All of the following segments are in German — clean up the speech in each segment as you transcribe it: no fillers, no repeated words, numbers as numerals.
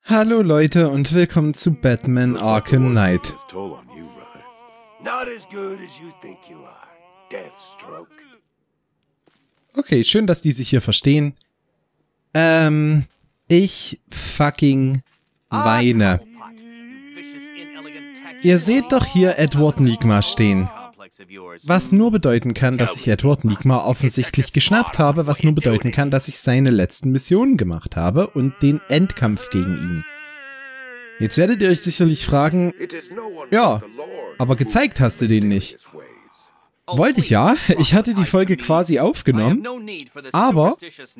Hallo Leute und willkommen zu Batman Arkham Knight. Okay, schön, dass die sich hier verstehen. Ich fucking weine. Ihr seht doch hier Edward Nygma stehen. Was nur bedeuten kann, dass ich Edward Nygma offensichtlich geschnappt habe, was nur bedeuten kann, dass ich seine letzten Missionen gemacht habe und den Endkampf gegen ihn. Jetzt werdet ihr euch sicherlich fragen, ja, aber gezeigt hast du den nicht. Wollte ich ja, ich hatte die Folge quasi aufgenommen, aber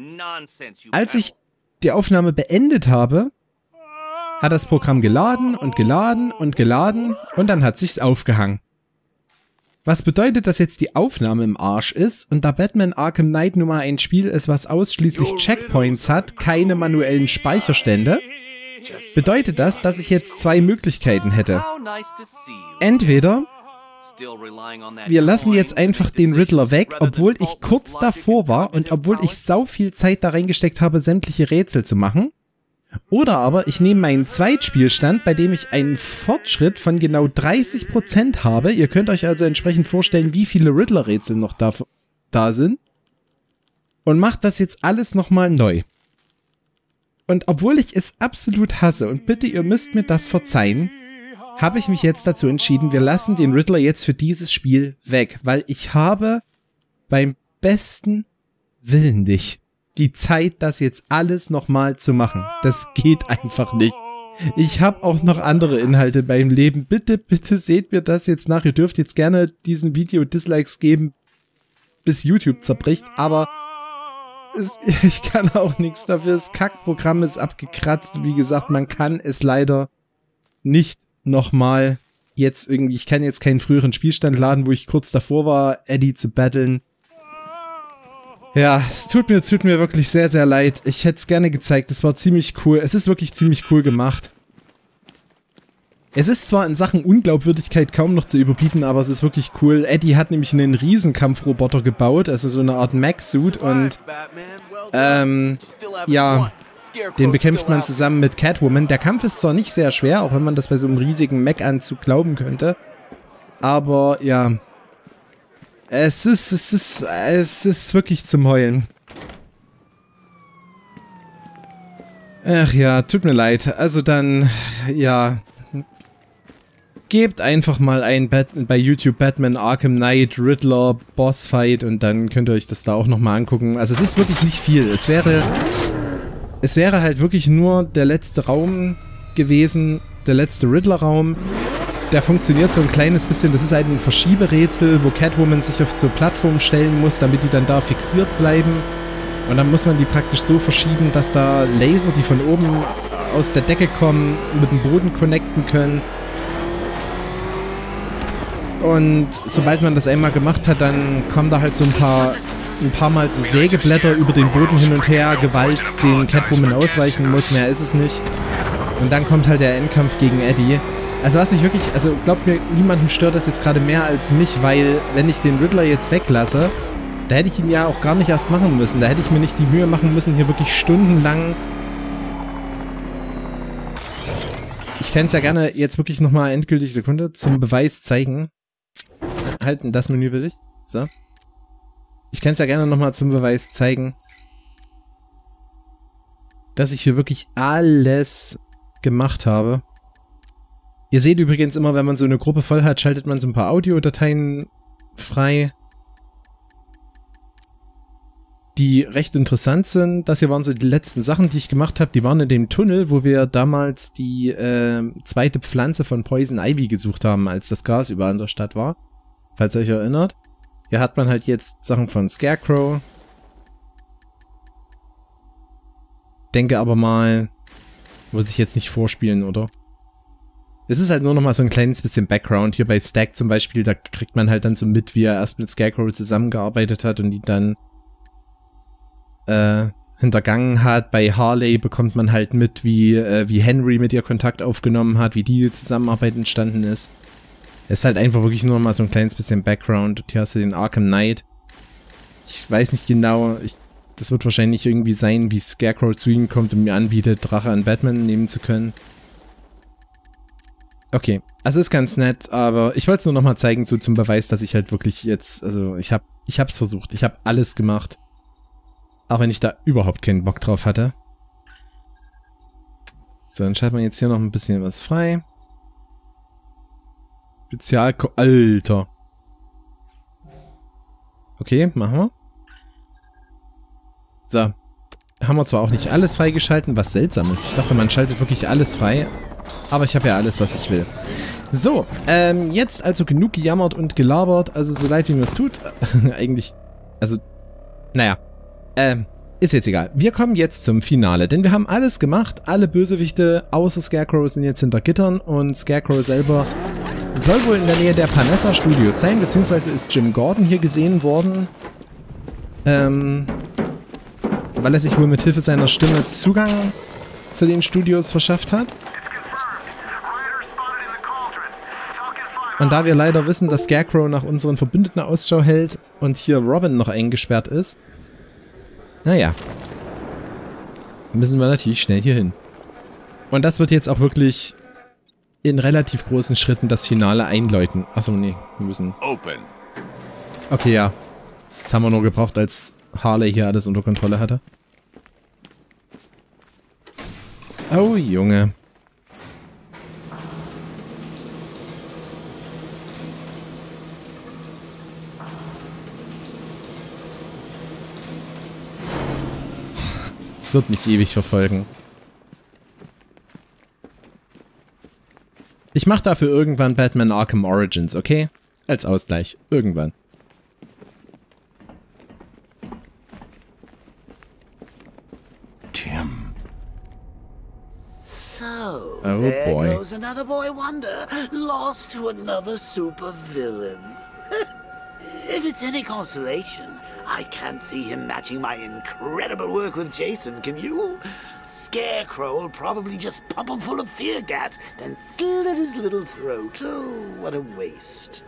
als ich die Aufnahme beendet habe, hat das Programm geladen und geladen und geladen und dann hat sich's aufgehangen. Was bedeutet, dass jetzt die Aufnahme im Arsch ist und da Batman Arkham Knight nun mal ein Spiel ist, was ausschließlich Checkpoints hat, keine manuellen Speicherstände, bedeutet das, dass ich jetzt zwei Möglichkeiten hätte. Entweder wir lassen jetzt einfach den Riddler weg, obwohl ich kurz davor war und obwohl ich sau viel Zeit da reingesteckt habe, sämtliche Rätsel zu machen. Oder aber ich nehme meinen Zweitspielstand, bei dem ich einen Fortschritt von genau 30% habe. Ihr könnt euch also entsprechend vorstellen, wie viele Riddler-Rätsel noch da sind. Und macht das jetzt alles nochmal neu. Und obwohl ich es absolut hasse, und bitte ihr müsst mir das verzeihen, habe ich mich jetzt dazu entschieden, wir lassen den Riddler jetzt für dieses Spiel weg. Weil ich habe beim besten Willen nicht die Zeit, das jetzt alles nochmal zu machen. Das geht einfach nicht. Ich habe auch noch andere Inhalte beim Leben. Bitte, bitte seht mir das jetzt nach. Ihr dürft jetzt gerne diesem Video Dislikes geben, bis YouTube zerbricht. Aber ich kann auch nichts dafür. Das Kackprogramm ist abgekratzt. Wie gesagt, man kann es leider nicht nochmal jetzt irgendwie... Ich kann jetzt keinen früheren Spielstand laden, wo ich kurz davor war, Eddie zu battlen. Ja, es tut mir wirklich sehr, sehr leid. Ich hätte es gerne gezeigt. Es war ziemlich cool. Es ist wirklich ziemlich cool gemacht. Es ist zwar in Sachen Unglaubwürdigkeit kaum noch zu überbieten, aber es ist wirklich cool. Eddie hat nämlich einen Riesenkampfroboter gebaut, also so eine Art Mech-Suit und ja, den bekämpft man zusammen mit Catwoman. Der Kampf ist zwar nicht sehr schwer, auch wenn man das bei so einem riesigen Mech-Anzug glauben könnte, aber ja... Es ist wirklich zum Heulen. Ach ja, tut mir leid. Also dann, ja. Gebt einfach mal ein bei YouTube Batman Arkham Knight Riddler Bossfight und dann könnt ihr euch das da auch nochmal angucken. Also es ist wirklich nicht viel. Es wäre halt wirklich nur der letzte Raum gewesen, der letzte Riddler-Raum. Der funktioniert so ein kleines bisschen, das ist halt ein Verschieberätsel, wo Catwoman sich auf so Plattformen stellen muss, damit die dann da fixiert bleiben. Und dann muss man die praktisch so verschieben, dass da Laser, die von oben aus der Decke kommen, mit dem Boden connecten können. Und sobald man das einmal gemacht hat, dann kommen da halt so ein paar Mal so Sägeblätter über den Boden hin und her, Gewalt, den Catwoman ausweichen muss, mehr ist es nicht. Und dann kommt halt der Endkampf gegen Eddie. Also was ich wirklich, also glaubt mir, niemanden stört das jetzt gerade mehr als mich, weil wenn ich den Riddler jetzt weglasse, da hätte ich ihn ja auch gar nicht erst machen müssen. Da hätte ich mir nicht die Mühe machen müssen, hier wirklich stundenlang... Ich kann es ja gerne jetzt wirklich nochmal endgültig, Sekunde, zum Beweis zeigen. Halten, das Menü will ich. So. Ich kann es ja gerne nochmal zum Beweis zeigen, dass ich hier wirklich alles gemacht habe. Ihr seht übrigens immer, wenn man so eine Gruppe voll hat, schaltet man so ein paar Audiodateien frei, die recht interessant sind. Das hier waren so die letzten Sachen, die ich gemacht habe. Die waren in dem Tunnel, wo wir damals die zweite Pflanze von Poison Ivy gesucht haben, als das Gras überall in der Stadt war. Falls ihr euch erinnert. Hier hat man halt jetzt Sachen von Scarecrow. Denke aber mal, muss ich jetzt nicht vorspielen, oder? Es ist halt nur noch mal so ein kleines bisschen Background. Hier bei Stack zum Beispiel, da kriegt man halt dann so mit, wie er erst mit Scarecrow zusammengearbeitet hat und die dann hintergangen hat. Bei Harley bekommt man halt mit, wie Henry mit ihr Kontakt aufgenommen hat, wie die Zusammenarbeit entstanden ist. Es ist halt einfach wirklich nur noch mal so ein kleines bisschen Background. Und hier hast du den Arkham Knight. Ich weiß nicht genau, ich Das wird wahrscheinlich irgendwie sein, wie Scarecrow zu ihm kommt und mir anbietet, Drache an Batman nehmen zu können. Okay, also ist ganz nett, aber ich wollte es nur nochmal zeigen, so zum Beweis, dass ich halt wirklich jetzt, also ich hab's versucht, ich habe alles gemacht. Auch wenn ich da überhaupt keinen Bock drauf hatte. So, dann schaltet man jetzt hier noch ein bisschen was frei. Alter. Okay, machen wir. So. Haben wir zwar auch nicht alles freigeschalten, was seltsam ist. Ich dachte, man schaltet wirklich alles frei. Aber ich habe ja alles, was ich will. So, jetzt also genug gejammert und gelabert. Also so leid, wie mir es tut. Eigentlich, also, naja. Ist jetzt egal. Wir kommen jetzt zum Finale, denn wir haben alles gemacht. Alle Bösewichte außer Scarecrow sind jetzt hinter Gittern und Scarecrow selber soll wohl in der Nähe der Panessa Studios sein, beziehungsweise ist Jim Gordon hier gesehen worden, weil er sich wohl mit Hilfe seiner Stimme Zugang zu den Studios verschafft hat. Und da wir leider wissen, dass Scarecrow nach unseren Verbündeten Ausschau hält und hier Robin noch eingesperrt ist, naja, müssen wir natürlich schnell hier hin. Und das wird jetzt auch wirklich in relativ großen Schritten das Finale einläuten. Achso, nee, wir müssen... Okay, ja. Das haben wir nur gebraucht, als Harley hier alles unter Kontrolle hatte. Oh, Junge. Es wird mich ewig verfolgen. Ich mache dafür irgendwann Batman Arkham Origins, okay? Als Ausgleich. Irgendwann. Tim. So, oh there boy. goes another boy wonder, lost to another supervillain. If it's any consolation, I can't see him matching my incredible work with Jason, can you? Scarecrow will probably just pump him full of fear gas, then slit his little throat. Oh, what a waste.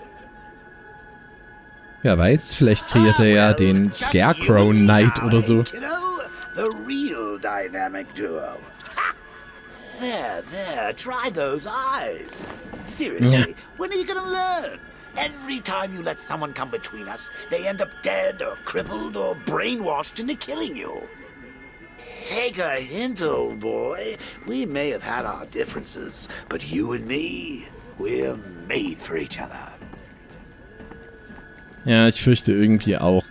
Wer weiß, vielleicht kreiert er ja den Scarecrow Knight oder so. The real dynamic duo. Ha! There, try those eyes. Seriously, when are you gonna learn? Every time you let someone come between us, they end up dead or crippled or brainwashed into killing you. Take a hint, old boy. We may have had our differences, but you and me, we're made for each other. Ja, ich fürchte irgendwie auch.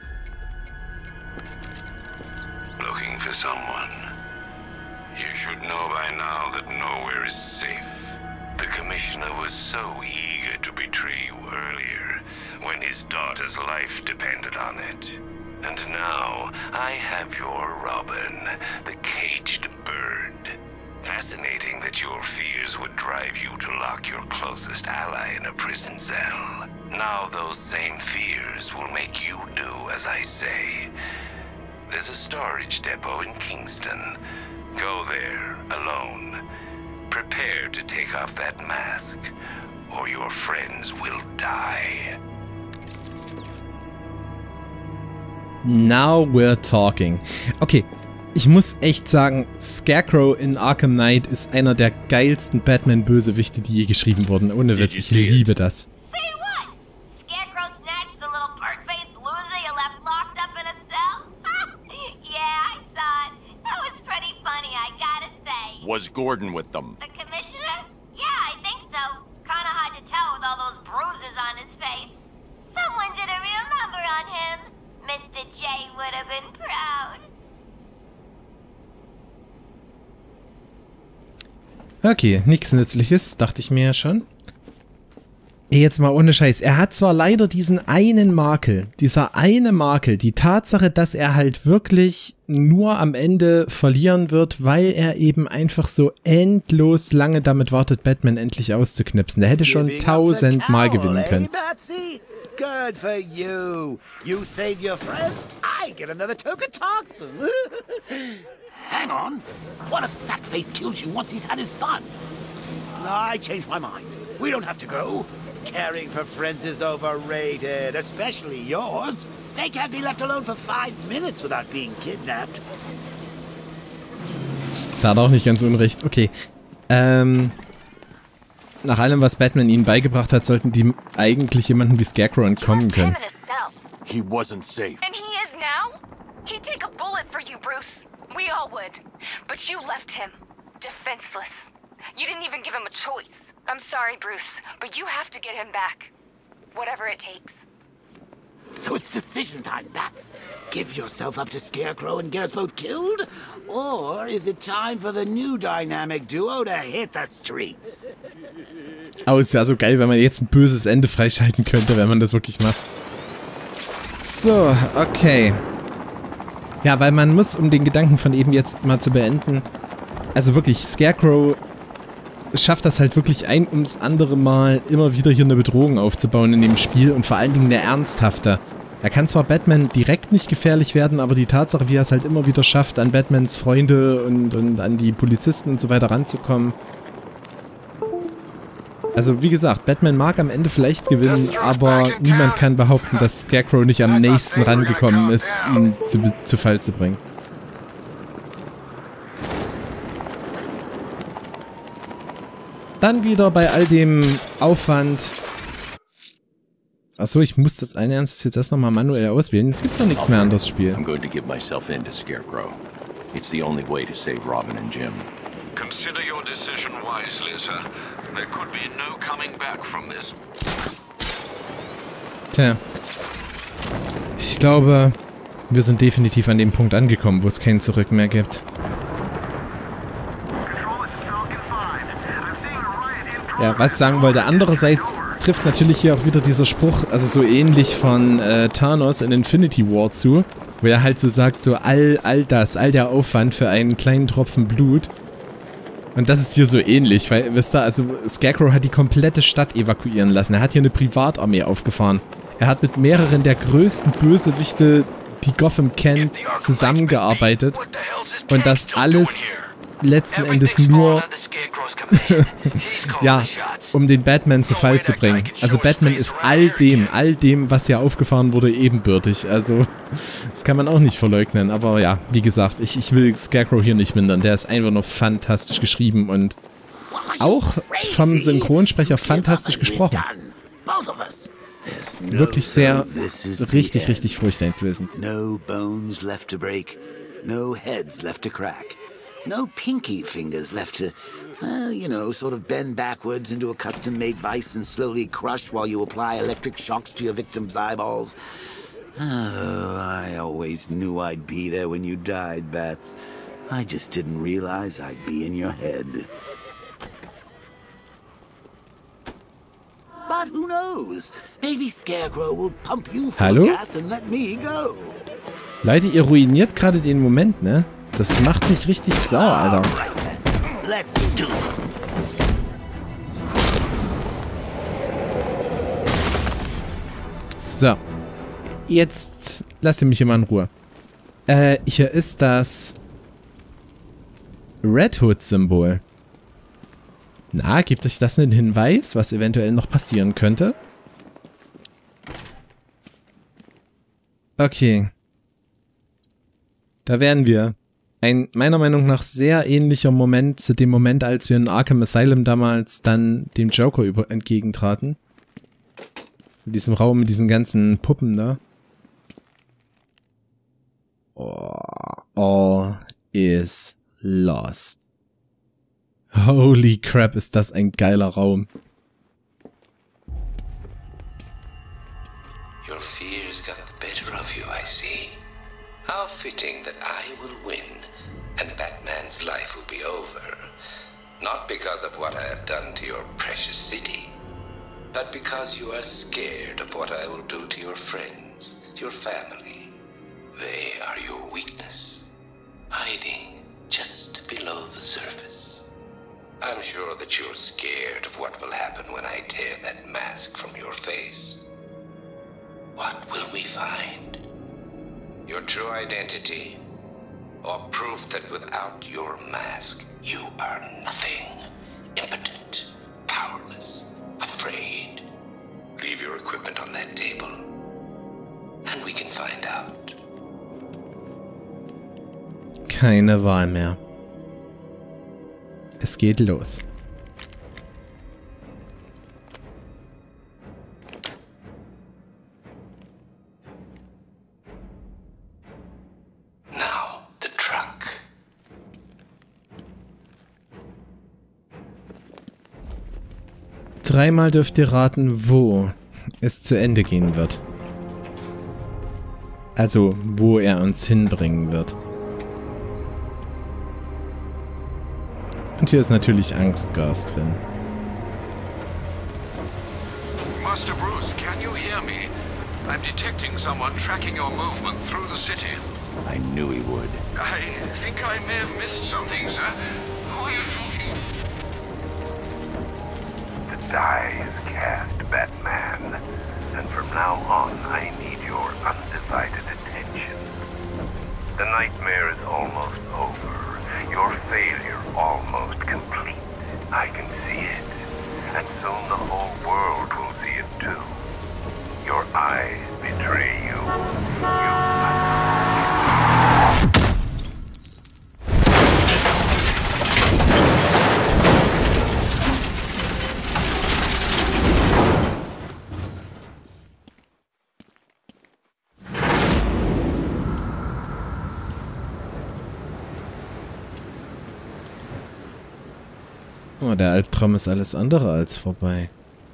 Looking for someone. You should know by now that nowhere is safe. The Commissioner was so eager to betray you earlier, when his daughter's life depended on it. And now, I have your Robin, the caged bird. Fascinating that your fears would drive you to lock your closest ally in a prison cell. Now those same fears will make you do as I say. There's a storage depot in Kingston. Go there, alone. Prepare to take off that mask, or your friends will die. Now we're talking. Okay, ich muss echt sagen, Scarecrow in Arkham Knight ist einer der geilsten Batman-Bösewichte, die je geschrieben wurden. Ohne Witz, ich liebe das. Was Gordon with them? The Commissioner? Yeah, I think so. Kinda hard to tell with all those bruises on his face. Someone did a real number on him. Mr. J would have been proud. Okay, nichts Nützliches, dachte ich mir ja schon. Jetzt mal ohne Scheiß. Er hat zwar leider diesen einen Makel, die Tatsache, dass er halt wirklich nur am Ende verlieren wird, weil er eben einfach so endlos lange damit wartet, Batman endlich auszuknipsen. Der hätte schon 1000-mal gewinnen können. Good for you. You save your friends, I get another token toxin. Hang on. What if Sackface kills you once he's had his fun? I changed my mind. We don't have to go. Caring for friends is overrated, especially yours. They can't be left alone for 5 minutes without being kidnapped. Da hat er auch nicht ganz unrecht. Okay. Nach allem, was Batman ihnen beigebracht hat, sollten die eigentlich jemanden wie Scarecrow entkommen können. He wasn't safe. And he is now? He'd take a bullet for you, Bruce. We all would. But you left him defenseless. You didn't even give him a choice. I'm sorry, Bruce, but you have to get him back. Whatever it takes. So it's decision time, Bats. Give yourself up to Scarecrow and get us both killed? Or is it time for the new dynamic duo to hit the streets? Aber es wäre so geil, wenn man jetzt ein böses Ende freischalten könnte, wenn man das wirklich macht. So, okay. Ja, weil man muss, um den Gedanken von eben jetzt mal zu beenden, also wirklich, Scarecrow schafft das halt wirklich ein ums andere Mal immer wieder hier eine Bedrohung aufzubauen in dem Spiel und vor allen Dingen eine ernsthafte. Er kann zwar Batman direkt nicht gefährlich werden, aber die Tatsache, wie er es halt immer wieder schafft, an Batmans Freunde und an die Polizisten und so weiter ranzukommen. Also wie gesagt, Batman mag am Ende vielleicht gewinnen, aber niemand kann behaupten, dass Scarecrow nicht am nächsten rangekommen ist, ihn zu Fall zu bringen. Dann wieder bei all dem Aufwand. Achso, ich muss das allen Ernstes jetzt erst nochmal manuell auswählen. Es gibt doch nichts mehr an das Spiel. I'm going to give myself in to Scarecrow. It's the only way to save Robin and Jim. Consider your decision wisely, sir. There could be no coming back from this. Tja. Ich glaube, wir sind definitiv an dem Punkt angekommen, wo es kein Zurück mehr gibt. Ja, was ich sagen wollte. Andererseits trifft natürlich hier auch wieder dieser Spruch, also so ähnlich von Thanos in Infinity War zu, wo er halt so sagt, so all der Aufwand für einen kleinen Tropfen Blut. Und das ist hier so ähnlich, weil, wisst ihr, also Scarecrow hat die komplette Stadt evakuieren lassen. Er hat hier eine Privatarmee aufgefahren. Er hat mit mehreren der größten Bösewichte, die Gotham kennt, zusammengearbeitet. Und das alles letzten Endes nur ja, um den Batman zu Fall zu bringen. Also Batman ist all dem, was hier aufgefahren wurde, ebenbürtig. Also, das kann man auch nicht verleugnen. Aber ja, wie gesagt, ich will Scarecrow hier nicht mindern. Der ist einfach nur fantastisch geschrieben und auch vom Synchronsprecher fantastisch gesprochen. Wirklich sehr, richtig furchteinflößend. No bones left to break, no heads left to crack. No pinky fingers left to, well, you know, sort of bend backwards into a custom-made vice and slowly crush while you apply electric shocks to your victim's eyeballs. Oh, I always knew I'd be there when you died, Bats. I just didn't realize I'd be in your head. But who knows? Maybe Scarecrow will pump you full of gas and let me go. Leute, ihr ruiniert gerade den Moment, ne? Das macht mich richtig sauer, Alter. So. Jetzt lasst ihr mich immer in Ruhe. Hier ist das Red Hood-Symbol. Na, gibt euch das einen Hinweis, was eventuell noch passieren könnte? Okay. Da wären wir. Ein meiner Meinung nach sehr ähnlicher Moment zu dem Moment, als wir in Arkham Asylum damals dann dem Joker entgegentraten. In diesem Raum mit diesen ganzen Puppen da. Oh, all is lost. Holy crap, ist das ein geiler Raum. Your fears got the better of you, I see. How fitting that I will win. And Batman's life will be over. Not because of what I have done to your precious city, but because you are scared of what I will do to your friends, your family. They are your weakness, hiding just below the surface. I'm sure that you're scared of what will happen when I tear that mask from your face. What will we find? Your true identity? Or proof that without your mask, you are nothing, impotent, powerless, afraid. Leave your equipment on that table, and we can find keine Wahl mehr. Es geht los. Now, the truck. Dreimal dürft ihr raten, wo es zu Ende gehen wird. Also, wo er uns hinbringen wird. Und hier ist natürlich Angstgas drin. Master Bruce, can you hear me? I'm detecting someone tracking your movement through the city. I knew he would. I think I may have missed something, sir. Who are you talking? The die is cast, Batman. And from now on, I need your undivided attention. The nightmare is almost over. Your failure almost complete. I can see it. And soon the whole world will see it too. Your eyes betray you. Oh, der Albtraum ist alles andere als vorbei.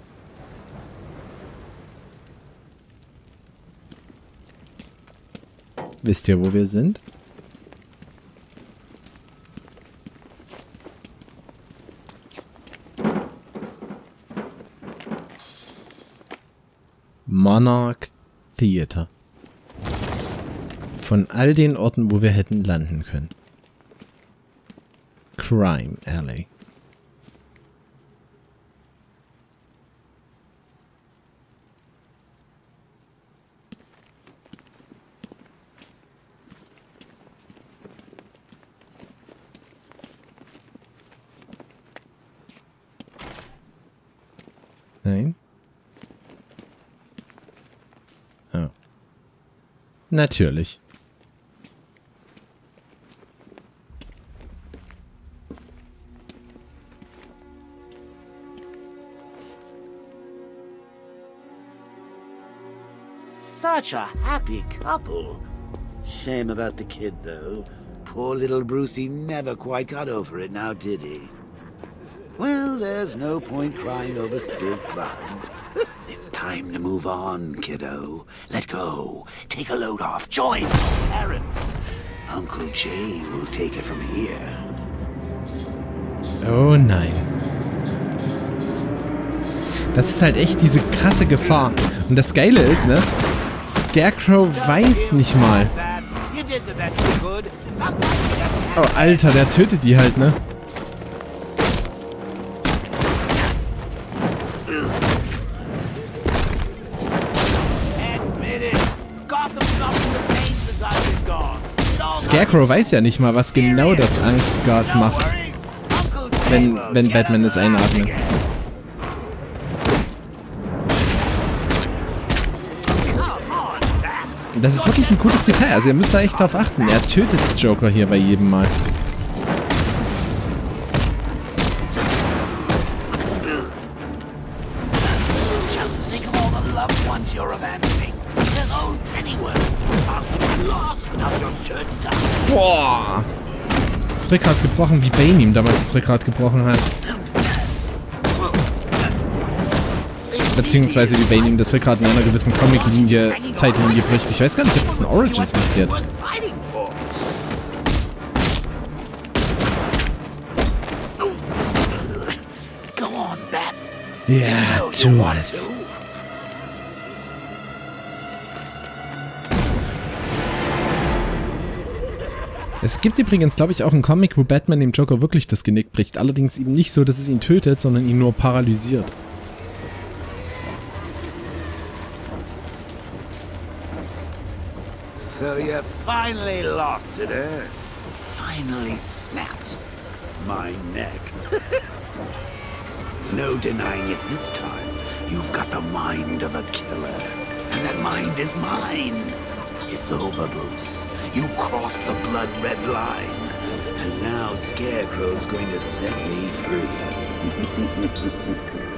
Wisst ihr, wo wir sind? Monarch Theater. Von all den Orten, wo wir hätten landen können. Crime Alley. Nein? Oh. Natürlich. Such a happy couple. Shame about the kid, though. Poor little Brucey never quite got over it now, did he? Well, there's no point crying over spilled blood. It's time to move on, kiddo. Let go. Take a load off. Join your parents. Uncle Jay will take it from here. Oh nein. Das ist halt echt diese krasse Gefahr. Und das Geile ist, ne? Scarecrow weiß nicht mal. Oh, Alter, der tötet die halt, ne? Scarecrow weiß ja nicht mal, was genau das Angstgas macht, wenn Batman es einatmet. Und das ist wirklich ein cooles Detail, also ihr müsst da echt drauf achten. Er tötet Joker hier bei jedem Mal. Boah! Das Rückgrat gebrochen, wie Bane ihm damals das Rückgrat gebrochen hat. Beziehungsweise wie Bane ihm das Rückgrat in einer gewissen Comic-Linie, Zeitlinie bricht. Ich weiß gar nicht, ob das in Origins passiert. Ja, tu es. Es gibt übrigens, glaube ich, auch einen Comic, wo Batman dem Joker wirklich das Genick bricht. Allerdings eben nicht so, dass es ihn tötet, sondern ihn nur paralysiert. So you finally lost it, eh? Finally snapped my neck. No denying it this time. You've got the mind of a killer. And that mind is mine. It's over, Bruce. You crossed the blood-red line. And now Scarecrow's going to set me free.